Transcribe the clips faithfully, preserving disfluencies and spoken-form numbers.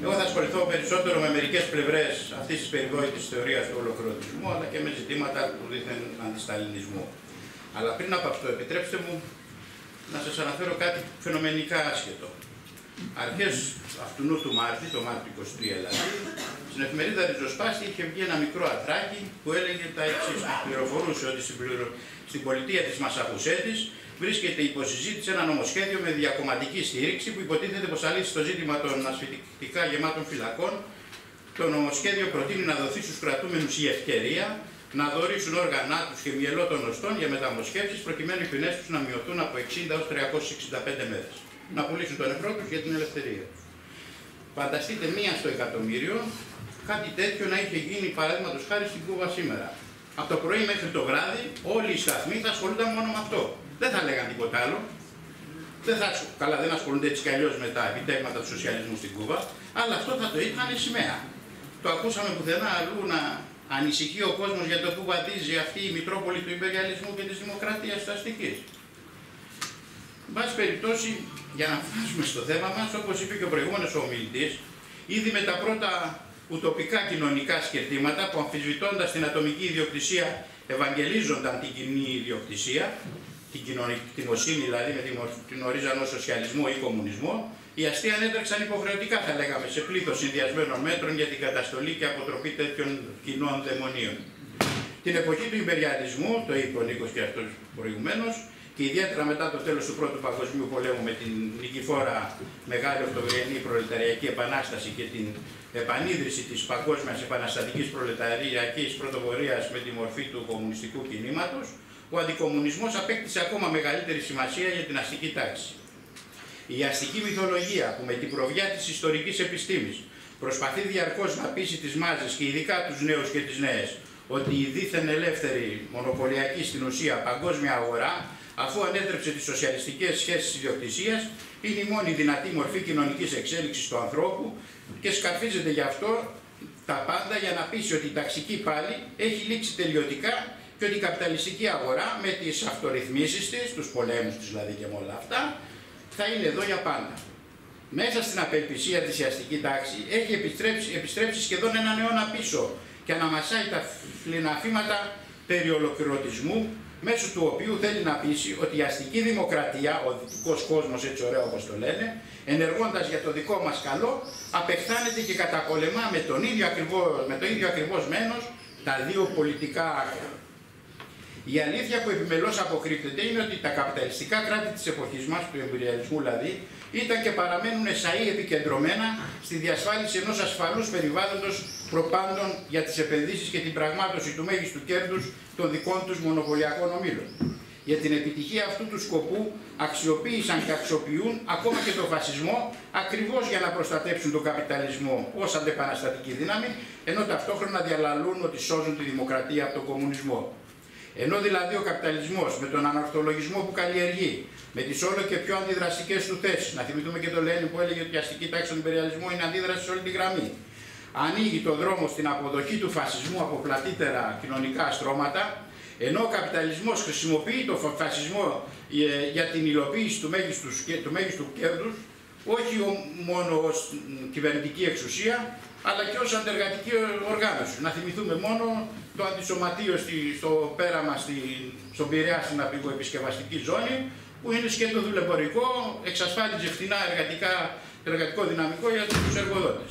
Εγώ θα ασχοληθώ περισσότερο με μερικές πλευρές αυτής της περιβόητης θεωρίας του ολοκληρωτισμού, αλλά και με ζητήματα του δίθεν αντισταλινισμού. Αλλά πριν από αυτό, επιτρέψτε μου να σας αναφέρω κάτι φαινομενικά άσχετο. Αρχές αυτού του Μάρτη, το Μάρτιο είκοσι τρία δηλαδή, στην εφημερίδα Ριζοσπάστη είχε βγει ένα μικρό ατράκι που έλεγε τα εξής. Πληροφορούσε ότι στην, πληρο... στην πολιτεία της Μασαχουσέτης βρίσκεται υποσυζήτηση ένα νομοσχέδιο με διακομματική στήριξη που υποτίθεται πως θα λύσει το ζήτημα των ασφυκτικά γεμάτων φυλακών. Το νομοσχέδιο προτείνει να δοθεί στους κρατούμενους η ευκαιρία να δωρήσουν όργανά τους και μυελό των οστών για μεταμοσχεύσεις προκειμένου οι ποινές τους να μειωθούν από εξήντα έως τριακόσιες εξήντα πέντε μέρες. Να πουλήσουν τον νεφρό τους για την ελευθερία. Φανταστείτε μία στο εκατομμύριο κάτι τέτοιο να είχε γίνει παραδείγματος χάρη στην Κούβα σήμερα. Από το πρωί μέχρι το βράδυ όλοι οι σταθμοί θα ασχολούνταν μόνο με αυτό. Δεν θα λέγαν τίποτα άλλο. Δεν θα, καλά, δεν ασχολούνται έτσι κι αλλιώς με τα επιτεύγματα του σοσιαλισμού στην Κούβα, αλλά αυτό θα το είχαν σημαία. Το ακούσαμε πουθενά αλλού να ανησυχεί ο κόσμος για το που βαδίζει αυτή η Μητρόπολη του Ιμπεριαλισμού και της Δημοκρατίας της Αστικής. Εν πάση περιπτώσει, για να φτάσουμε στο θέμα μας, όπως είπε και ο προηγούμενος ομιλητής, ήδη με τα πρώτα ουτοπικά κοινωνικά σκεφτήματα που αμφισβητώντας την ατομική ιδιοκτησία ευαγγελίζονταν την κοινή ιδιοκτησία, την κοινωνικοσύνη δηλαδή με την ορίζαν ως σοσιαλισμό ή κομμουνισμό, οι αστεί ανέτρεξαν υποχρεωτικά, θα λέγαμε, σε πλήθος συνδυασμένων μέτρων για την καταστολή και αποτροπή τέτοιων κοινών δαιμονίων. Την εποχή του Ιμπεριαλισμού, το είπε ο Νίκος και αυτός προηγουμένως, και ιδιαίτερα μετά το τέλος του Πρώτου Παγκοσμίου Πολέμου με την νικηφόρα Μεγάλη Οκτωβριανή Προλεταριακή Επανάσταση και την επανίδρυση της παγκόσμιας επαναστατικής προλεταριακής πρωτοβορίας με τη μορφή του κομμουνιστικού κινήματος, ο αντικομμουνισμός απέκτησε ακόμα μεγαλύτερη σημασία για την αστική τάξη. Η αστική μυθολογία που με την προβιά της ιστορικής επιστήμης προσπαθεί διαρκώς να πείσει τις μάζες και ειδικά τους νέους και τις νέες ότι η δίθεν ελεύθερη μονοπωλιακή στην ουσία παγκόσμια αγορά, αφού ανέτρεψε τις σοσιαλιστικές σχέσεις ιδιοκτησίας, είναι η μόνη δυνατή μορφή κοινωνικής εξέλιξης του ανθρώπου και σκαρφίζεται γι' αυτό τα πάντα για να πείσει ότι η ταξική πάλι έχει λήξει τελειωτικά και ότι η καπιταλιστική αγορά με τις αυτορυθμίσεις της, τους πολέμους της δηλαδή και με όλα αυτά, θα είναι εδώ για πάντα. Μέσα στην απελπισία της η αστική τάξη έχει επιστρέψει, επιστρέψει σχεδόν έναν αιώνα πίσω και αναμασάει τα φλιναφήματα περί ολοκληρωτισμού, μέσω του οποίου θέλει να πείσει ότι η αστική δημοκρατία, ο δυτικός κόσμος, έτσι ωραίο όπως το λένε, ενεργώντας για το δικό μας καλό, απεχθάνεται και καταπολεμά με, τον ίδιο ακριβώς, με το ίδιο ακριβώς μένος τα δύο πολιτικά άκρα. Η αλήθεια που επιμελώς αποκρύπτεται είναι ότι τα καπιταλιστικά κράτη της εποχής μας, του εμπειριαλισμού δηλαδή, ήταν και παραμένουν εσαΐ επικεντρωμένα στη διασφάλιση ενός ασφαλούς περιβάλλοντος προπάντων για τις επενδύσεις και την πραγμάτωση του μέγιστου κέρδους των δικών τους μονοπωλιακών ομίλων. Για την επιτυχία αυτού του σκοπού αξιοποίησαν και αξιοποιούν ακόμα και τον φασισμό ακριβώς για να προστατέψουν τον καπιταλισμό ως αντεπαναστατική δύναμη, ενώ ταυτόχρονα διαλαλούν ότι σώζουν τη δημοκρατία από τον κομμουνισμό. Ενώ δηλαδή ο καπιταλισμός με τον αναρθολογισμό που καλλιεργεί, με τις όλο και πιο αντιδραστικές του θέσεις, να θυμηθούμε και τον Λένιν που έλεγε ότι η αστική τάξη του υπεριαλισμού είναι αντίδραση σε όλη τη γραμμή, ανοίγει τον δρόμο στην αποδοχή του φασισμού από πλατύτερα κοινωνικά στρώματα, ενώ ο καπιταλισμός χρησιμοποιεί τον φασισμό για την υλοποίηση του μέγιστου, του μέγιστου κέρδους, όχι μόνο ως κυβερνητική εξουσία, αλλά και ως αντεργατική οργάνωση. Να θυμηθούμε μόνο το αντισωματείο στο πέραμα, στη, στον Πειραιά, στην απεικοεπισκευαστική ζώνη, που είναι σκέτο δουλεμπορικό, εξασφάλιζε φθηνά εργατικά, εργατικό δυναμικό για τους εργοδότες.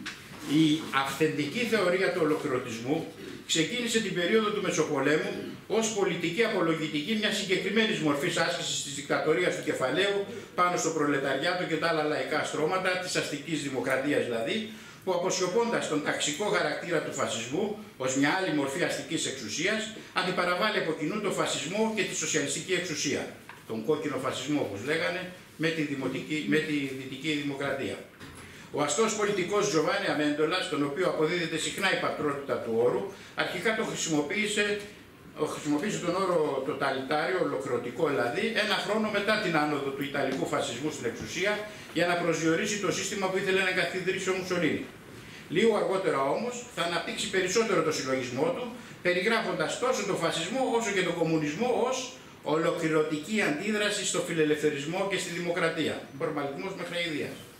Η αυθεντική θεωρία του ολοκληρωτισμού ξεκίνησε την περίοδο του Μεσοπολέμου ως πολιτική απολογητική μιας συγκεκριμένης μορφής άσκησης της δικτατορίας του κεφαλαίου πάνω στο προλεταριάτο και τα άλλα λαϊκά στρώματα, της αστικής δημοκρατίας δηλαδή, που αποσιωπώντας τον ταξικό χαρακτήρα του φασισμού ως μια άλλη μορφή αστικής εξουσίας, αντιπαραβάλλει από κοινού τον φασισμό και τη σοσιαλιστική εξουσία, τον κόκκινο φασισμό όπως λέγανε, με τη, δημοτική, με τη δυτική δημοκρατία. Ο αστός πολιτικός Τζοβάνι Αμέντολα, στον οποίο αποδίδεται συχνά η πατρότητα του όρου, αρχικά το χρησιμοποίησε, χρησιμοποίησε τον όρο τοταλιτάριο, ολοκληρωτικό δηλαδή, ένα χρόνο μετά την άνοδο του Ιταλικού φασισμού στην εξουσία, για να προσδιορίσει το σύστημα που ήθελε να εγκαθιδρύσει ο Μουσολίνι. Λίγο αργότερα όμως θα αναπτύξει περισσότερο το συλλογισμό του, περιγράφοντας τόσο τον φασισμό όσο και τον κομμουνισμό ως ολοκληρωτική αντίδραση στο φιλελευθερισμό και στη δημοκρατία. Φορμαλισμός μέχρι αηδίας.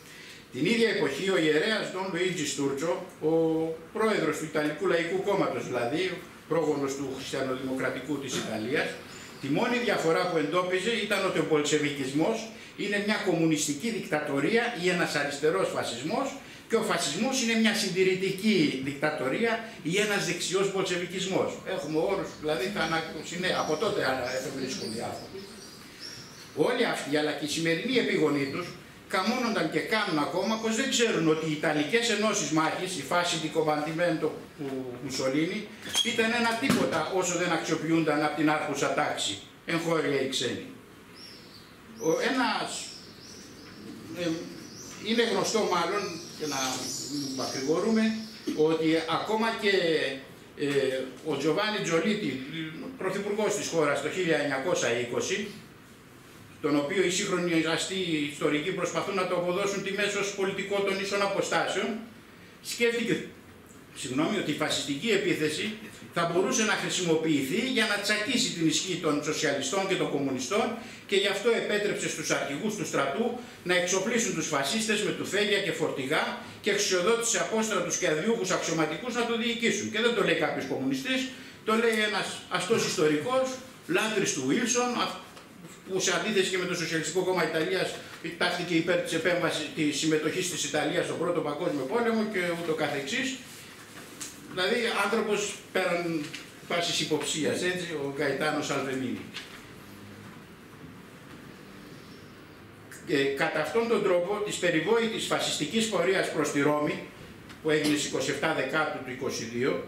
Την ίδια εποχή ο ιερέας Ντον Λουίτζι Στούρτσο, ο πρόεδρος του Ιταλικού Λαϊκού Κόμματος, δηλαδή πρόγονος του χριστιανοδημοκρατικού της Ιταλίας, τη μόνη διαφορά που εντόπιζε ήταν ότι ο πολσεβικισμός είναι μια κομμουνιστική δικτατορία ή ένας αριστερός φασισμός και ο φασισμός είναι μια συντηρητική δικτατορία ή ένας δεξιός πολσεβικισμός. Έχουμε όρους, δηλαδή θα ανακούσει, ναι, από τότε εφευρίσκουν διάφοροι. Όλοι αυτοί, αλλά και οι σημερινοί επίγονοί τους, καμώνονταν και κάνουν ακόμα πως δεν ξέρουν ότι οι Ιταλικές ενώσεις μάχης, η φάση di combattimento του Μουσολίνι, ήταν ένα τίποτα όσο δεν αξιοποιούνταν από την άρχουσα τάξη, εγχώρια ή ξένοι. Ο, ένας, ε, είναι γνωστό μάλλον, και να μακρηγορούμε, ότι ακόμα και ε, ο Τζοβάνι Τζολίτι, πρωθυπουργός της χώρας το χίλια εννιακόσια είκοσι, τον οποίο οι σύγχρονοι αστεί ιστορικοί προσπαθούν να το αποδώσουν τη μέσος πολιτικό των ίσων αποστάσεων, σκέφτηκε συγγνώμη, ότι η φασιστική επίθεση θα μπορούσε να χρησιμοποιηθεί για να τσακίσει την ισχύ των σοσιαλιστών και των κομμουνιστών και γι' αυτό επέτρεψε στους αρχηγούς του στρατού να εξοπλίσουν τους φασίστες με τουφέγια και φορτηγά και εξουσιοδότησε απόστρατους και αδειούχους αξιωματικούς να το διοικήσουν. Και δεν το λέει κάποιος κομμουνιστής, το λέει ένας αστός ιστορικός, λάτρης του Βίλσον, που σε αντίθεση και με το Σοσιαλιστικό Κόμμα Ιταλίας τάχθηκε υπέρ της επέμβασης της συμμετοχής της Ιταλίας στον Πρώτο Παγκόσμιο Πόλεμο και ούτω καθεξής. Δηλαδή άνθρωπος πέραν πάσης υποψίας, έτσι, ο Γκαϊτάνο Σαλβεμίνη. Και κατά αυτόν τον τρόπο της περιβόητης φασιστικής πορείας προς τη Ρώμη, που έγινε στις είκοσι επτά Δεκάτου του είκοσι δύο,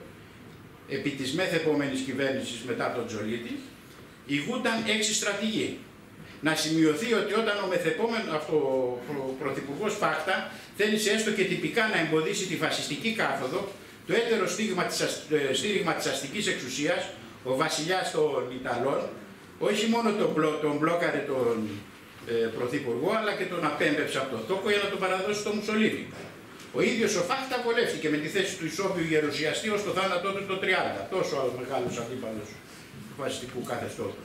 επί της μεθεπόμενης κυβέρνησης μετά τον Τζολίτη, ηγούνταν έξι στρατηγοί. Να σημειωθεί ότι όταν ο μεθεπόμενος πρωθυπουργός Φάχτα θέλησε έστω και τυπικά να εμποδίσει τη φασιστική κάθοδο, το έτερο στήριγμα της, στήριγμα της αστικής εξουσίας, ο βασιλιάς των Ιταλών, όχι μόνο τον, μπλο, τον μπλόκαρε τον ε, πρωθυπουργό, αλλά και τον απέμπεψε από το τόκο για να τον παραδώσει στο Μουσολίνι. Ο ίδιος ο Φάχτα βολεύτηκε με τη θέση του ισόβιου γερουσιαστή ως το θάνατό του το τριάντα, τόσο μεγάλος αντίπαλος του φασιστικού καθεστώτος.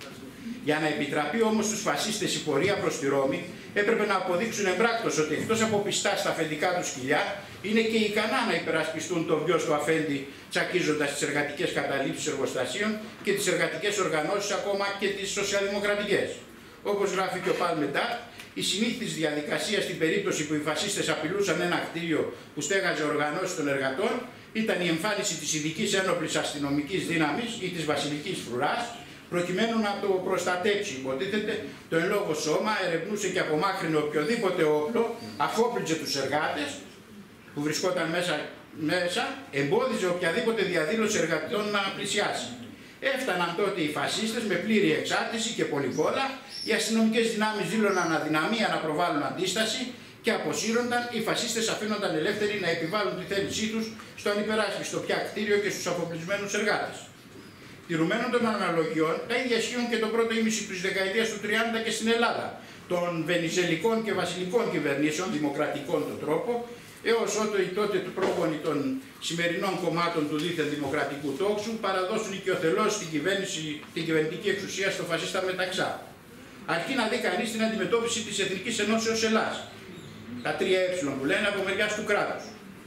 Για να επιτραπεί όμως στους φασίστες η πορεία προς τη Ρώμη, έπρεπε να αποδείξουν εμπράκτως ότι εκτός από πιστά στα αφεντικά του σκυλιά, είναι και ικανά να υπερασπιστούν το βιός του αφέντη, τσακίζοντας τις εργατικές καταλήψεις εργοστασίων και τις εργατικές οργανώσεις, ακόμα και τις σοσιαλδημοκρατικές. Όπως γράφει και ο Παλμεντάρ, η συνήθις διαδικασία στην περίπτωση που οι φασίστες απειλούσαν ένα κτίριο που στέγαζε οργανώσεις των εργατών ήταν η εμφάνιση της ειδικής ένοπλης αστυνομικής δύναμης ή της βασιλικής φρουράς, προκειμένου να το προστατέψει. Υποτίθεται το εν λόγω σώμα ερευνούσε και απομάκρυνε οποιοδήποτε όπλο, αφόπλιτζε τους εργάτες που βρισκόταν μέσα, μέσα, εμπόδιζε οποιαδήποτε διαδήλωση εργατών να πλησιάσει. Έφταναν τότε οι φασίστες με πλήρη εξάρτηση και πολυβόλα, οι αστυνομικές δυνάμεις δήλωναν αδυναμία να προβάλλουν αντίσταση και αποσύρονταν, οι φασίστες αφήνονταν ελεύθεροι να επιβάλλουν τη θέλησή τους στο ανυπεράσπιστο πια κτίριο και στους αφοπλισμένους εργάτες. Τηρουμένων των αναλογιών, τα ίδια ισχύουν και το πρώτο ήμιση της δεκαετίας του τριάντα και στην Ελλάδα, των βενιζελικών και βασιλικών κυβερνήσεων, δημοκρατικών τον τρόπο, έως ότου οι τότε του πρόγονοι των σημερινών κομμάτων του δίθεν δημοκρατικού τόξου παραδώσουν οικειοθελώς την, την κυβερνητική εξουσία στο φασίστα Μεταξά. Αρκεί να δει κανείς την αντιμετώπιση της Εθνικής Ενώσεως Ελλάς, τα τρία ε που λένε από μεριάς του κράτους.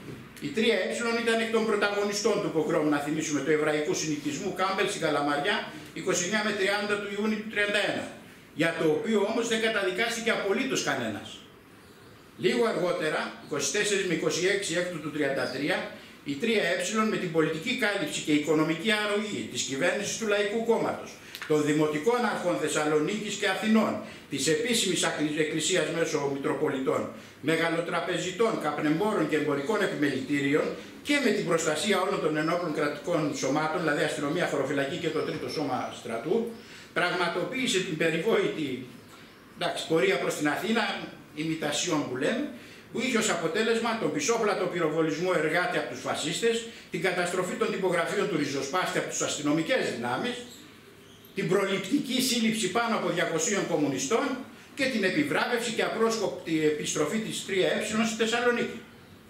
Οι τρία ε ήταν εκ των πρωταγωνιστών του πογρόμ, να θυμίσουμε, του εβραϊκού συνοικισμού Κάμπελ στην Καλαμαριά, είκοσι εννέα με τριάντα του Ιούνιου του τριάντα ένα, για το οποίο όμως δεν καταδικάστηκε απολύτως κανένας. Λίγο αργότερα, είκοσι τέσσερα με είκοσι έξι έκτου του τριάντα τρία, οι τρία ε με την πολιτική κάλυψη και οικονομική αρρωγή της κυβέρνησης του Λαϊκού Κόμματος, των Δημοτικών Αρχών Θεσσαλονίκης και Αθηνών, της επίσημης εκκλησίας μέσω Μητροπολιτών, μεγαλοτραπεζιτών, καπνεμπόρων και εμπορικών επιμελητήριων και με την προστασία όλων των ενόπλων κρατικών σωμάτων, δηλαδή αστυνομία, χωροφυλακή και το τρίτο σώμα στρατού, πραγματοποίησε την περιβόητη εντάξει, πορεία προς την Αθήνα, ημιτασιόν που λέμε, που είχε ως αποτέλεσμα τον πισόπλατο πυροβολισμό εργάτη από τους φασίστες, την καταστροφή των τυπογραφίων του ριζοσπάστη από τις αστυνομικές δυνάμεις, την προληπτική σύλληψη πάνω από διακοσίων κομμουνιστών και την επιβράβευση και απρόσκοπτη επιστροφή της τρία ε στη Θεσσαλονίκη.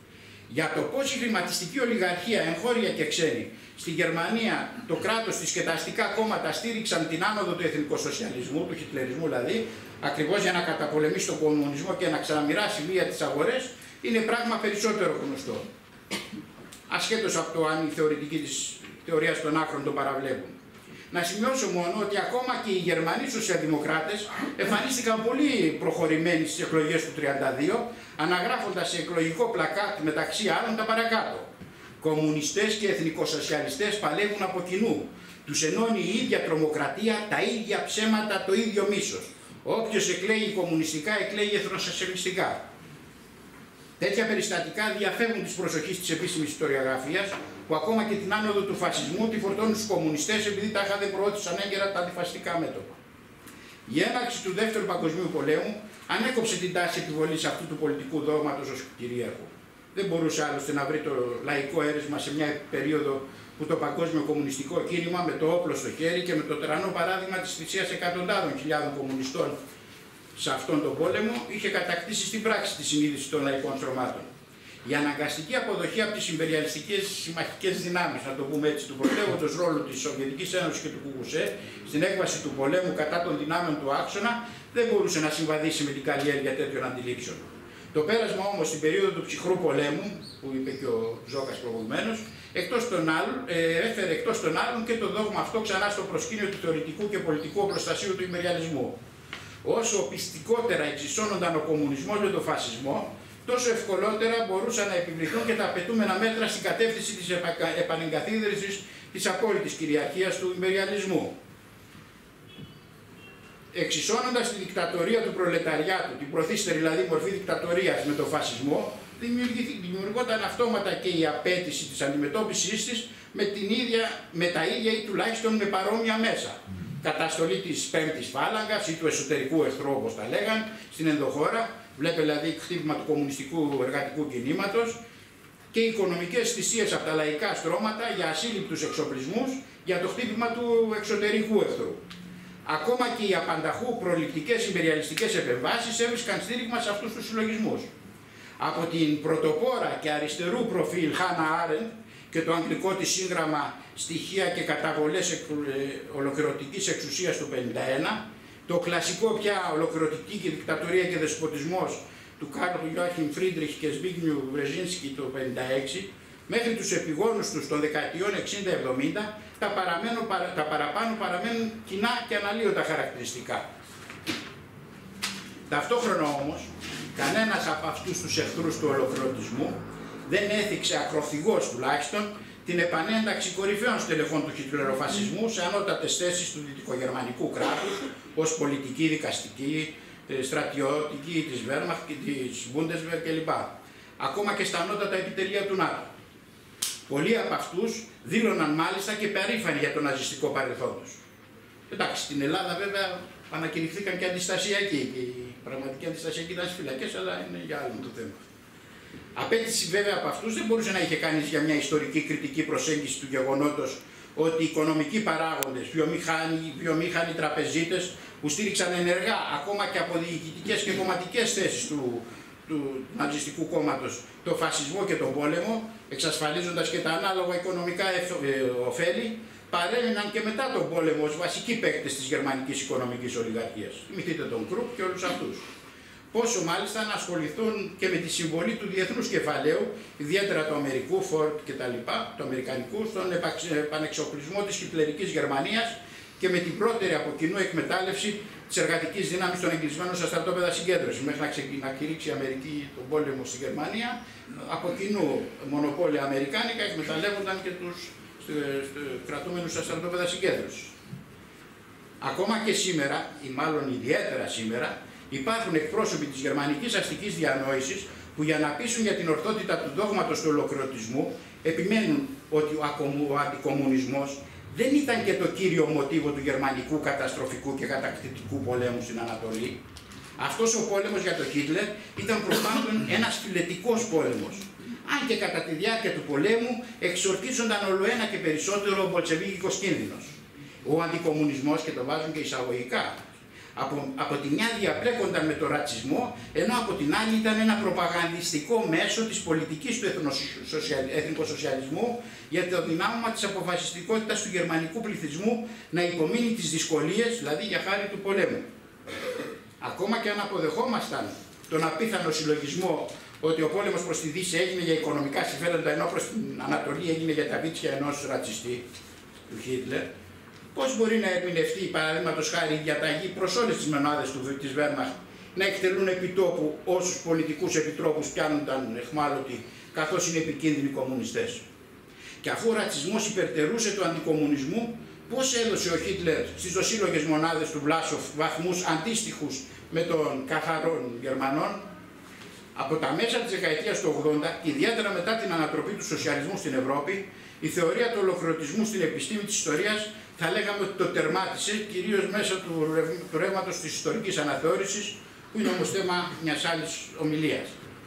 για το πώς η χρηματιστική ολιγαρχία, εγχώρια και ξένη, στη Γερμανία το κράτος της και τα αστικά κόμματα στήριξαν την άνοδο του εθνικοσοσιαλισμού, του χιτλερισμού δηλαδή, ακριβώς για να καταπολεμήσει τον κομμουνισμό και να ξαναμοιράσει βία τις αγορές, είναι πράγμα περισσότερο γνωστό. Ασχέτως από το αν η θεωρητική της θεωρίας των άκρων το παραβλέπουν. Να σημειώσω μόνο ότι ακόμα και οι Γερμανοί σοσιαλδημοκράτες εμφανίστηκαν πολύ προχωρημένοι στις εκλογές του τριάντα δύο, αναγράφοντας σε εκλογικό πλακάτ μεταξύ άλλων τα παρακάτω. Κομμουνιστές και εθνικοσοσιαλιστές παλεύουν από κοινού. Τους ενώνει η ίδια τρομοκρατία, τα ίδια ψέματα, το ίδιο μίσος. Όποιος εκλέγει κομμουνιστικά, εκλέγει εθνοσοσιαλιστικά. Τέτοια περιστατικά διαφεύγουν της προσοχής της επίσημης ιστοριογραφίας, που ακόμα και την άνοδο του φασισμού τη φορτώνουν στους κομμουνιστές επειδή τα δεν προώθησαν έγκαιρα τα αντιφασιστικά μέτωπα. Η έναρξη του Δεύτερου Παγκοσμίου Πολέμου ανέκοψε την τάση επιβολής αυτού του πολιτικού δόγματος ως κυρίαρχο. Δεν μπορούσε άλλωστε να βρει το λαϊκό αίρεσμα σε μια περίοδο που το παγκόσμιο κομμουνιστικό κίνημα με το όπλο στο χέρι και με το τρανό παράδειγμα της θυσίας εκατοντάδων χιλιάδων κομμουνιστών σε αυτόν τον πόλεμο είχε κατακτήσει στην πράξη τη συνείδηση των λαϊκών στρωμάτων. Η αναγκαστική αποδοχή από τις ιμπεριαλιστικές συμμαχικές δυνάμεις, να το πούμε έτσι, του πρωτεύοντος ρόλου της Σοβιετικής Ένωσης και του Κουκουσέ στην έκβαση του πολέμου κατά των δυνάμεων του άξονα δεν μπορούσε να συμβαδίσει με την καλλιέργεια τέτοιων αντιλήψεων. Το πέρασμα όμως στην περίοδο του ψυχρού πολέμου, που είπε και ο Ζώκας προηγουμένως, εκτός των άλλων, ε, έφερε εκτός των άλλων και το δόγμα αυτό ξανά στο προσκήνιο του θεωρητικού και πολιτικού οπλοστασίου του ιμπεριαλισμού. Όσο πιστικότερα εξισώνονταν ο κομμουνισμός με τον φασισμό, τόσο ευκολότερα μπορούσαν να επιβληθούν και τα απαιτούμενα μέτρα στην κατεύθυνση της επανεγκαθίδρυσης της απόλυτης κυριαρχίας του ιμπεριαλισμού. Εξισώνοντας τη δικτατορία του προλεταριάτου, την προθύστερη δηλαδή μορφή δικτατορίας με τον φασισμό, δημιουργόταν αυτόματα και η απέτηση της αντιμετώπισης της με, την ίδια, με τα ίδια ή τουλάχιστον με παρόμοια μέσα. Καταστολή της πέμπτης φάλαγγας ή του εσωτερικού εχθρού, όπως τα λέγαν, στην ενδοχώρα, βλέπε δηλαδή χτύπημα του κομμουνιστικού εργατικού κινήματος, και οικονομικές θυσίες από τα λαϊκά στρώματα για ασύλληπτους εξοπλισμούς για το χτύπημα του εξωτερικού εχθρού. Ακόμα και οι απανταχού προληπτικές ιμπεριαλιστικές επεμβάσεις έβρισκαν στήριγμα σε αυτούς τους συλλογισμούς. Από την πρωτοπόρα και αριστερού προφίλ Χάνα Άρεντ και το αγγλικό της σύγγραμμα «Στοιχεία και καταβολές ολοκληρωτικής εξουσίας» του χίλια εννιακόσια πενήντα ένα, το κλασικό πια «Ολοκληρωτική και δικτατορία και δεσποτισμός» του Κάρλ Γιόαχιμ Φρίντριχ και Σμπίγνιου Βρεζίνσκι το χίλια εννιακόσια πενήντα έξι, μέχρι τους επιγόνους τους των δεκαετιών εξήντα εβδομήντα, τα, τα παραπάνω παραμένουν κοινά και αναλύωτα χαρακτηριστικά. Ταυτόχρονα όμως, κανένας από αυτούς τους εχθρούς του ολοκληρωτισμού δεν έθιξε ακροθυγώς τουλάχιστον την επανένταξη κορυφαίων στελεχών του χιτλεροφασισμού σε ανώτατες θέσεις του δυτικογερμανικού κράτους, ως πολιτική, δικαστική, στρατιωτική, της Wehrmacht και της Bundeswehr κλπ. Ακόμα και στα ανώτατα επιτελεία του ΝΑΤΟ. Πολλοί από αυτούς δήλωναν μάλιστα και περήφανοι για το ναζιστικό παρελθόν τους. Εντάξει, στην Ελλάδα βέβαια ανακηρυχθήκαν και αντιστασιακοί, και οι πραγματικοί αντιστασιακοί ήταν στις φυλακές, αλλά είναι για άλλο το θέμα. Απέτηση βέβαια από αυτούς δεν μπορούσε να είχε κανείς για μια ιστορική κριτική προσέγγιση του γεγονότος ότι οι οικονομικοί παράγοντες, βιομηχανοί, βιομηχανοί τραπεζίτες που στήριξαν ενεργά ακόμα και από διοικητικές και κομματικές θέσεις του, του ναζιστικού κόμματος το φασισμό και τον πόλεμο, εξασφαλίζοντας και τα ανάλογα οικονομικά ωφέλη, παρέμειναν και μετά τον πόλεμο ως βασικοί παίκτες της γερμανικής οικονομικής ολιγαρχίας. Θυμηθείτε τον Κρουπ και όλους αυτούς. Πόσο μάλιστα να ασχοληθούν και με τη συμβολή του διεθνούς κεφαλαίου, ιδιαίτερα του Αμερικού, Φόρτ κτλ., του Αμερικανικού, στον επανεξοπλισμό της χιτλερικής Γερμανίας και με την πρώτερη από κοινού εκμετάλλευση της εργατικής δύναμης των εγκλεισμένων στα στρατόπεδα συγκέντρωσης. Μέχρι να, να κηρύξει η Αμερική τον πόλεμο στη Γερμανία, από κοινού μονοπόλια αμερικάνικα εκμεταλλεύονταν και τους κρατούμενους στα στρατόπεδα συγκέντρωσης. Ακόμα και σήμερα, ή μάλλον ιδιαίτερα σήμερα, υπάρχουν εκπρόσωποι της γερμανικής αστικής διανόησης που για να πείσουν για την ορθότητα του δόγματος του ολοκληρωτισμού επιμένουν ότι ο αντικομμουνισμός δεν ήταν και το κύριο μοτίβο του γερμανικού καταστροφικού και κατακτητικού πολέμου στην Ανατολή. Αυτός ο πόλεμος για τον Χίτλερ ήταν προπάντων ένας φιλετικός πόλεμος. Αν και κατά τη διάρκεια του πολέμου εξορκίζονταν ολοένα και περισσότερο ο μπολτσεβίκικος κίνδυνος. Ο αντικομμουνισμός, και το βάζουν και εισαγωγικά, Από, από τη μια διαπλέκονταν με τον ρατσισμό, ενώ από την άλλη ήταν ένα προπαγανδιστικό μέσο της πολιτικής του εθνικοσοσιαλισμού για το δυνάμωμα της αποφασιστικότητας του γερμανικού πληθυσμού να υπομείνει τις δυσκολίες, δηλαδή για χάρη του πολέμου. Ακόμα και αν αποδεχόμασταν τον απίθανο συλλογισμό ότι ο πόλεμος προς τη Δύση έγινε για οικονομικά συμφέροντα, ενώ προς την Ανατολή έγινε για τα βίτσια ενός ρατσιστή, του Χίτλερ, πώς μπορεί να ερμηνευτεί, παραδείγματος χάρη, η διαταγή προς όλες τις μονάδες της Wehrmacht να εκτελούν επιτόπου όσους πολιτικούς επιτρόπους πιάνονταν εχμάλωτοι, καθώς είναι επικίνδυνοι κομμουνιστές. Και αφού ο ρατσισμός υπερτερούσε του αντικομμουνισμού, πώς έδωσε ο Χίτλερ στις δοσύλλογες μονάδες του Βλάσοφ βαθμούς αντίστοιχους με των καθαρών Γερμανών? Από τα μέσα της δεκαετίας του ογδόντα, ιδιαίτερα μετά την ανατροπή του σοσιαλισμού στην Ευρώπη, η θεωρία του ολοκληρωτισμού στην επιστήμη της ιστορίας θα λέγαμε ότι το τερμάτισε, κυρίως μέσα του, του ρεύματος της ιστορικής αναθεώρησης, που είναι όμως θέμα μιας άλλης ομιλίας.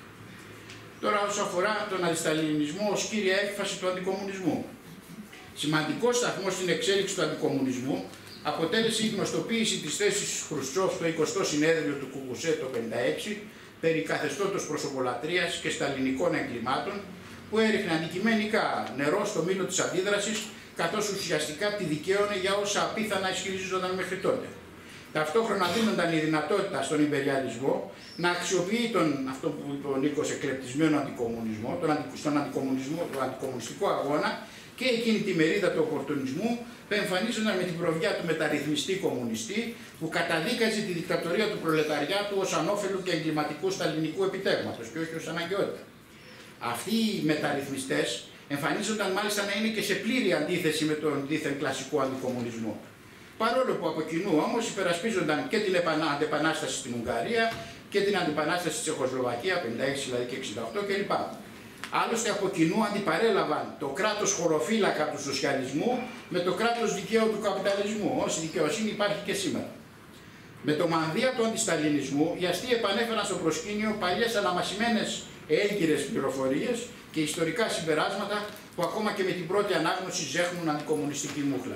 Τώρα, όσον αφορά τον αντισταλινισμό ως κύρια έκφραση του αντικομμουνισμού. Σημαντικός σταθμός στην εξέλιξη του αντικομμουνισμού αποτέλεσε η γνωστοποίηση της θέσης Χρουστσόφ στο εικοστό συνέδριο του Κουκουσέ το χίλια εννιακόσια πενήντα έξι περί καθεστώτος προσωπολατρίας και σταλινικών εγκλημάτων, που έριχνε αντικειμενικά νερό στο μήλο της αντίδρασης, καθώς ουσιαστικά τη δικαίωνε για όσα απίθανα ισχυρίζονταν μέχρι τότε. Ταυτόχρονα δίνονταν η δυνατότητα στον υπεριαλισμό να αξιοποιεί τον, αυτό που είπε ο Νίκος, εκλεπτισμένο αντικομμουνισμό, τον, αντι, στον αντικομμουνισμό, τον αντικομμουνιστικό αγώνα και εκείνη τη μερίδα του οπορτουνισμού που εμφανίζονταν με την προβιά του μεταρρυθμιστή κομμουνιστή, που καταδίκαζε τη δικτατορία του προλεταριάτου ως ανώφελου και εγκληματικού σταλινικού επιτεύγματος και όχι ως αναγκαιότητα. Αυτοί οι μεταρρυθμιστές εμφανίζονταν μάλιστα να είναι και σε πλήρη αντίθεση με τον δίθεν κλασικό αντικομμουνισμό. Παρόλο που από κοινού όμως υπερασπίζονταν και την αντεπανάσταση στην Ουγγαρία και την αντεπανάσταση στη Τσεχοσλοβακία, πενήντα έξι δηλαδή και εξήντα οκτώ κλπ. Άλλωστε από κοινού αντιπαρέλαβαν το κράτος χωροφύλακα του σοσιαλισμού με το κράτος δικαίου του καπιταλισμού, όση δικαιοσύνη υπάρχει και σήμερα. Με το μανδύα του αντισταλινισμού, οι αστεί επανέφεραν στο προσκήνιο παλιές αναμασιμένες έγκυρες πληροφορίες και ιστορικά συμπεράσματα που ακόμα και με την πρώτη ανάγνωση ζέχνουν αντικομμουνιστική μούχλα.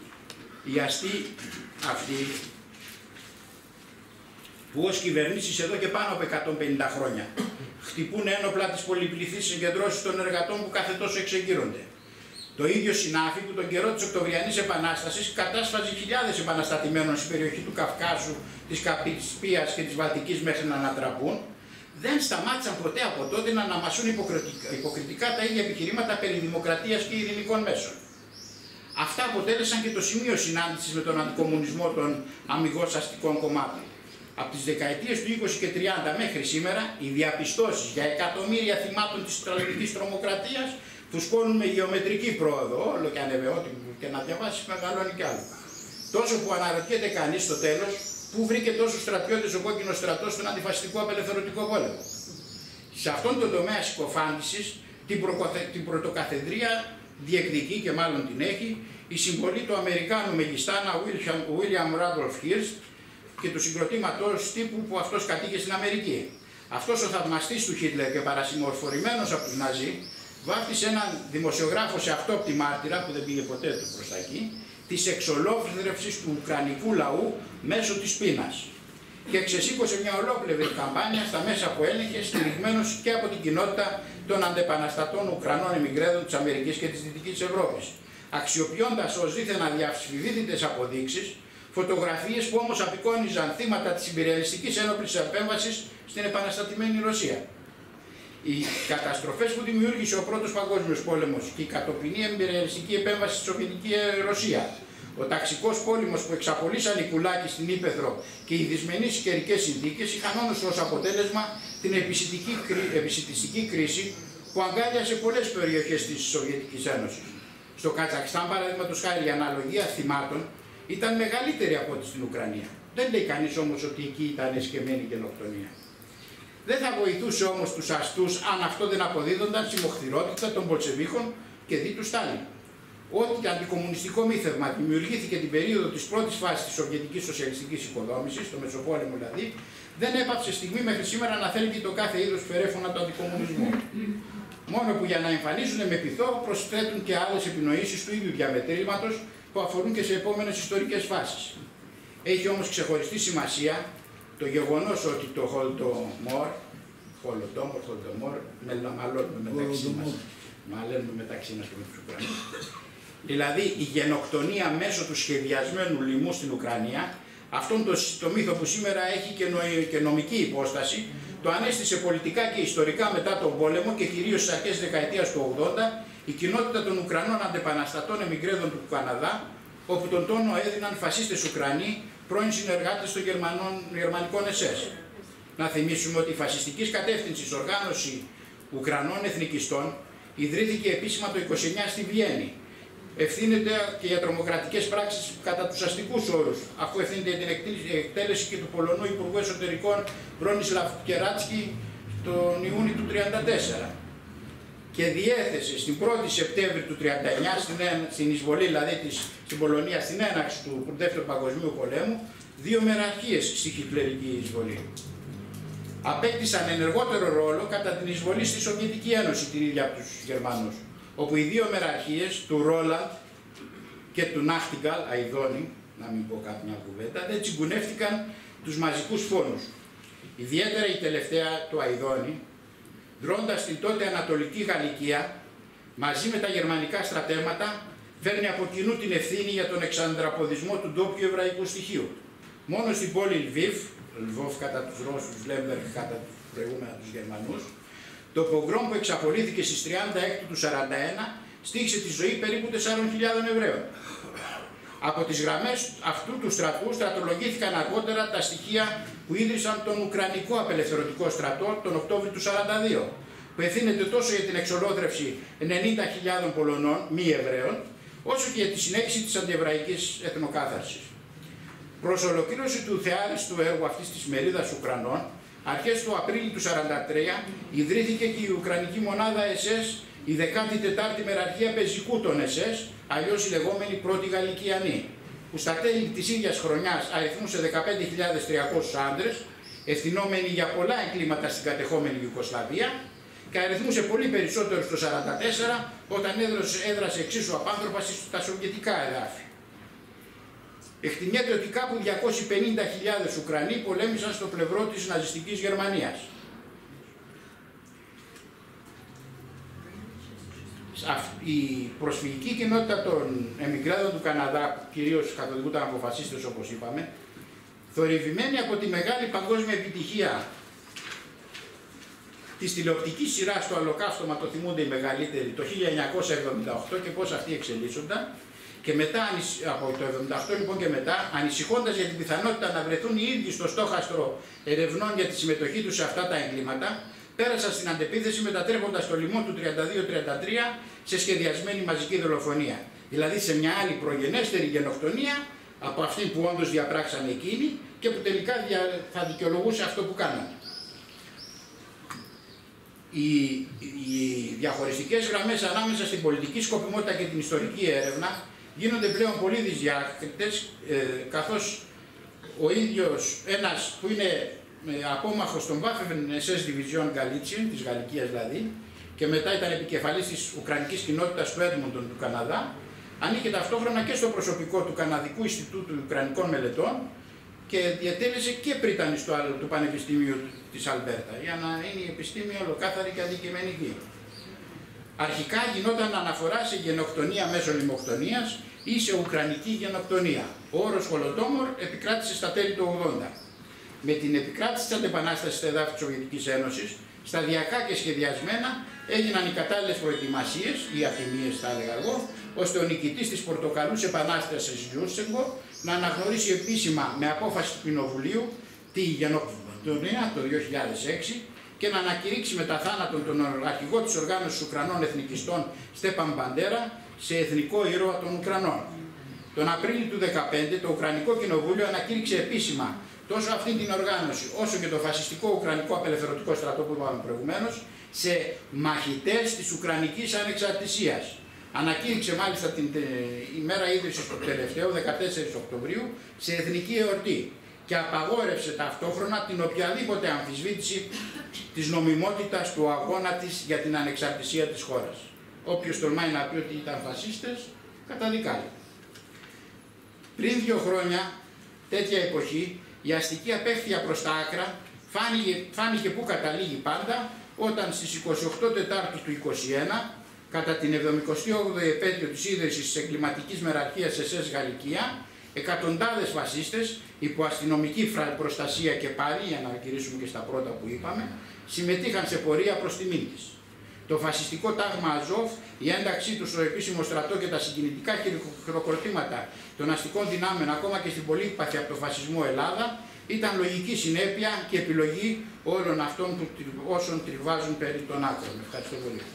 Οι αστεί αυτοί, που ως κυβερνήσεις εδώ και πάνω από εκατόν πενήντα χρόνια χτυπούν ένοπλα τις πολυπληθείς συγκεντρώσεις των εργατών που κάθε τόσο εξεγείρονται. Το ίδιο συνάφη που τον καιρό της Οκτωβριανής Επανάστασης κατάσφαζε χιλιάδες επαναστατημένων στην περιοχή του Καυκάσου, της Καπισπίας και της Βαλτικής μέχρι να ανατραπούν, δεν σταμάτησαν ποτέ από τότε να αναμασούν υποκριτικά, υποκριτικά τα ίδια επιχειρήματα περί δημοκρατίας και ειρηνικών μέσων. Αυτά αποτέλεσαν και το σημείο συνάντησης με τον αντικομμουνισμό των αμιγώς αστικών κομμάτων. Από τις δεκαετίες του είκοσι και τριάντα μέχρι σήμερα, οι διαπιστώσεις για εκατομμύρια θυμάτων της στρατιωτικής τρομοκρατίας φουσκώνουν με γεωμετρική πρόοδο, όλο και ανεβαιότη και να διαβάσει μεγαλώνει κι άλλο. Τόσο που αναρωτιέται κανείς στο τέλος, πού βρήκε τόσους στρατιώτες ο κόκκινος στρατός στον αντιφασιστικό απελευθερωτικό πόλεμο. Σε αυτόν τον τομέα συκοφάντησης, την, την πρωτοκαθεδρία διεκδικεί και μάλλον την έχει η συμβολή του Αμερικάνου μεγιστάνα William Randolph Hearst και του συγκροτήματος τύπου που αυτός κατοίκε στην Αμερική. Αυτός ο θαυμαστής του Χίτλερ και παρασημοφορημένος από τους Ναζί, βάφτισε έναν δημοσιογράφο σε αυτόπτη μάρτυρα, που δεν πήγε ποτέ του προς τα εκεί, της εξολόφρευσης του ουκρανικού λαού μέσω της πείνας. Και ξεσήκωσε μια ολόκληρη καμπάνια στα μέσα που έλεγχε, στηριγμένος και από την κοινότητα των αντεπαναστατών Ουκρανών εμιγρέντων της Αμερικής και της Δυτικής Ευρώπης, αξιοποιώντας ως δίθεν αδιαφυσβητήτες αποδείξεις φωτογραφίες που όμως απεικόνιζαν θύματα της υπεριαλιστικής ένοπλης επέμβασης στην επαναστατημένη Ρωσία. Οι καταστροφές που δημιούργησε ο Πρώτος Παγκόσμιος Πόλεμος και η κατοπινή υπεριαλιστική επέμβαση στη Σοβιετική Ρωσία, ο ταξικός πόλεμος που εξαπολύσαν οι κουλάκοι στην Ύπαιθρο και οι δυσμενείς καιρικές συνθήκες είχαν όμως ως αποτέλεσμα την επισιτιστική κρίση που αγκάλιασε πολλές περιοχές της Σοβιετικής Ένωσης. Στο Κατζακστάν, παραδείγματος χάρη, η αναλογία θυμάτων ήταν μεγαλύτερη από ό,τι στην Ουκρανία. Δεν λέει κανείς όμως ότι εκεί ήταν εσκεμμένη γενοκτονία. Δεν θα βοηθούσε όμως τους αστούς αν αυτό δεν αποδίδονταν στη μοχθηρότητα των Μπολσεβίκων και δι του Στάλιν. Ό,τι αντικομμουνιστικό μύθευμα δημιουργήθηκε την περίοδο της πρώτης φάσης της Σοβιετικής Σοσιαλιστικής Οικοδόμησης, το Μεσοπόλεμο δηλαδή, δεν έπαψε στιγμή μέχρι σήμερα να θέλει και το κάθε είδος φερέφωνα του αντικομμουνισμού. Μόνο που για να εμφανίζουν με πειθό προσθέτουν και άλλες επινοήσεις του ίδιου διαμετρήματος που αφορούν και σε επόμενες ιστορικές φάσεις. Έχει όμως ξεχωριστή σημασία το γεγονός ότι το Χολντομόρ, Χολντομόρ, Χολντομόρ, μαλώνουμε μεταξύ μας, μαλώνουμε μεταξύ μας και με τους Ουκρανούς. Δηλαδή η γενοκτονία μέσω του σχεδιασμένου λοιμού στην Ουκρανία, αυτόν το, το μύθο που σήμερα έχει και, νο, και νομική υπόσταση, το ανέστησε πολιτικά και ιστορικά μετά τον πόλεμο και κυρίως στις αρχές της δεκαετίας του ογδόντα η κοινότητα των Ουκρανών αντεπαναστατών εμιγκρέδων του Καναδά, όπου τον τόνο έδιναν φασίστες Ουκρανοί, πρώην συνεργάτες των Γερμανών, γερμανικών ες ες. Να θυμίσουμε ότι η φασιστικής κατεύθυνσης οργάνωση Ουκρανών εθνικιστών ιδρύθηκε επίσημα το είκοσι εννιά στη Βιέννη. Ευθύνεται και για τρομοκρατικές πράξεις κατά τους αστικούς όρους, αφού ευθύνεται για την εκτέλεση και του Πολωνού Υπουργού Εσωτερικών Μπρόνισλαβ Κεράτσκι τον Ιούνιο του χίλια εννιακόσια τριάντα τέσσερα. Και διέθεσε στην πρώτη Σεπτέμβρη του χίλια εννιακόσια τριάντα εννιά, στην, στην εισβολή δηλαδή της, στην Πολωνία, στην έναρξη του Δεύτερου Παγκοσμίου Πολέμου, δύο μεραρχίες στη χιτλερική εισβολή. Απέκτησαν ενεργότερο ρόλο κατά την εισβολή στη Σοβιετική Ένωση την ίδια από τους Γερμανούς, όπου οι δύο μεραρχίες του Ρόλαντ και του Νάχτιγκαλ, Αηδόνη, να μην πω κάτι μια κουβέντα, δεν τσιγκουνεύτηκαν τους μαζικούς φόνους. Ιδιαίτερα η τελευταία του Αηδόνη, δρώντας την τότε Ανατολική Γαλλικία, μαζί με τα γερμανικά στρατεύματα, φέρνει από κοινού την ευθύνη για τον εξαντραποδισμό του ντόπιου εβραϊκού στοιχείου. Μόνο στην πόλη Λβίβ, Λβόβ κατά τους Ρώσους, Λέμπεργκ κατά τους προηγούμενα τους Γερμανούς, το πογκρόμ που εξαπολύθηκε στις τριάντα έκτη του χίλια εννιακόσια σαράντα ένα στοίχησε τη ζωή περίπου τεσσάρων χιλιάδων Εβραίων. Από τις γραμμές αυτού του στρατού στρατολογήθηκαν αργότερα τα στοιχεία που ίδρυσαν τον Ουκρανικό Απελευθερωτικό Στρατό τον Οκτώβριο του χίλια εννιακόσια σαράντα δύο, που ευθύνεται τόσο για την εξολόθρευση ενενήντα χιλιάδων Πολωνών μη Εβραίων, όσο και για τη συνέχιση της αντιεβραϊκής εθνοκάθαρσης. Προς ολοκλήρωση του θεάριστου έργου αυτής της μερίδας Ουκρανών, αρχές του Απρίλη του χίλια εννιακόσια σαράντα τρία ιδρύθηκε και η Ουκρανική Μονάδα ες ες, η δέκατη τέταρτη Μεραρχία Πεζικού των ες ες, αλλιώς η λεγόμενη Πρώτη Γαλλικιανή, που στα τέλη της ίδιας χρονιάς αριθμούσε δεκαπέντε χιλιάδες τριακόσιους άντρες, ευθυνόμενοι για πολλά εγκλήματα στην κατεχόμενη Ιουγκοσλαβία, και αριθμούσε πολύ περισσότερους το χίλια εννιακόσια σαράντα τέσσερα, όταν έδρασε, έδρασε εξίσου απάνθρωπα στα σοβιετικά εδάφη. Εκτιμιέται ότι κάπου διακόσιες πενήντα χιλιάδες Ουκρανοί πολέμησαν στο πλευρό της ναζιστικής Γερμανίας. Η προσφυγική κοινότητα των εμιγκράδων του Καναδά, κυρίως καθοδηγούνταν από φασίστες όπως είπαμε, θορυβημένη από τη μεγάλη παγκόσμια επιτυχία της τηλεοπτικής σειράς στο Ολοκαύτωμα, το θυμούνται οι μεγαλύτεροι, το χίλια εννιακόσια εβδομήντα οκτώ και πώς αυτοί εξελίσσονταν, και μετά, από το χίλια εννιακόσια εβδομήντα οκτώ λοιπόν και μετά, ανησυχώντας για την πιθανότητα να βρεθούν οι ίδιοι στο στόχαστρο ερευνών για τη συμμετοχή τους σε αυτά τα εγκλήματα, πέρασαν στην αντεπίθεση μετατρέποντας το λοιμό του τριάντα δύο τριάντα τρία σε σχεδιασμένη μαζική δολοφονία. Δηλαδή σε μια άλλη προγενέστερη γενοκτονία από αυτή που όντως διαπράξαν εκείνοι και που τελικά θα δικαιολογούσε αυτό που κάνανε. Οι, οι διαχωριστικές γραμμές ανάμεσα στην πολιτική σκοπιμότητα και την ιστορική έρευνα γίνονται πλέον πολύ δυσδιάκριτες, ε, καθώς ο ίδιος ένας που είναι ε, απόμαχος των Waffen ες ες Division Galizien, της Γαλλικίας δηλαδή, και μετά ήταν επικεφαλής της Ουκρανικής κοινότητας του Έντμοντον του Καναδά, ανήκε ταυτόχρονα και στο προσωπικό του Καναδικού Ινστιτούτου Ουκρανικών Μελετών και διατέλεσε και πρίτανης του, του Πανεπιστημίου της Αλμπέρτα, για να είναι η επιστήμη ολοκάθαρη και αντικειμενική. Αρχικά γινόταν αναφορά σε γενοκτονία μέσω λιμοκτονίας ή σε ουκρανική γενοκτονία. Ο όρος Χολοντόμορ επικράτησε στα τέλη του ογδόντα. Με την επικράτηση της αντεπανάστασης στα εδάφη της Σοβιετικής Ένωσης, σταδιακά και σχεδιασμένα έγιναν οι κατάλληλες προετοιμασίες, ή ατιμίες θα έλεγα εγώ, ώστε ο νικητής της Πορτοκαλούς Επανάστασης Γιούρτσεγκο να αναγνωρίσει επίσημα με απόφαση του Κοινοβουλίου τη γενοκτονία το δύο χιλιάδες έξι και να ανακηρύξει μετά θάνατον τον αρχηγό της οργάνωσης Ουκρανών Εθνικιστών Στέπαν Μπαντέρα σε εθνικό ήρωα των Ουκρανών. Τον Απρίλιο του δύο χιλιάδες δεκαπέντε το Ουκρανικό Κοινοβούλιο ανακήρυξε επίσημα τόσο αυτή την οργάνωση όσο και το φασιστικό Ουκρανικό Απελευθερωτικό Στρατό που είπαμε προηγουμένως σε μαχητές της Ουκρανικής Ανεξαρτησίας. Ανακήρυξε μάλιστα την ημέρα ίδρυσης του τελευταίου δεκατέσσερις Οκτωβρίου σε εθνική εορτή και απαγόρευσε ταυτόχρονα την οποιαδήποτε αμφισβήτηση της νομιμότητας του αγώνα της για την ανεξαρτησία της χώρας. Όποιος τολμάει να πει ότι ήταν φασίστες, καταδικάζει. Πριν δύο χρόνια τέτοια εποχή η αστική απέχθεια προς τα άκρα φάνηκε, φάνηκε που καταλήγει πάντα όταν στις εικοστή όγδοη Τετάρτου του είκοσι ένα, κατά την εβδομηκοστή όγδοη επέτειο της ίδρυσης της εγκληματικής μεραρχίας ες ες Γαλλικία, εκατοντάδες φασίστες υπό αστυνομική προστασία και πάλι, για να γυρίσουμε και στα πρώτα που είπαμε, συμμετείχαν σε πορεία προς τη Μήνκης. Το φασιστικό τάγμα Αζόφ, η ένταξή του στο επίσημο στρατό και τα συγκινητικά χειροκροτήματα των αστικών δυνάμεων ακόμα και στην πολύπαθη από το φασισμό Ελλάδα ήταν λογική συνέπεια και επιλογή όλων αυτών που όσων τριβάζουν περί των άκρων. Ευχαριστώ πολύ.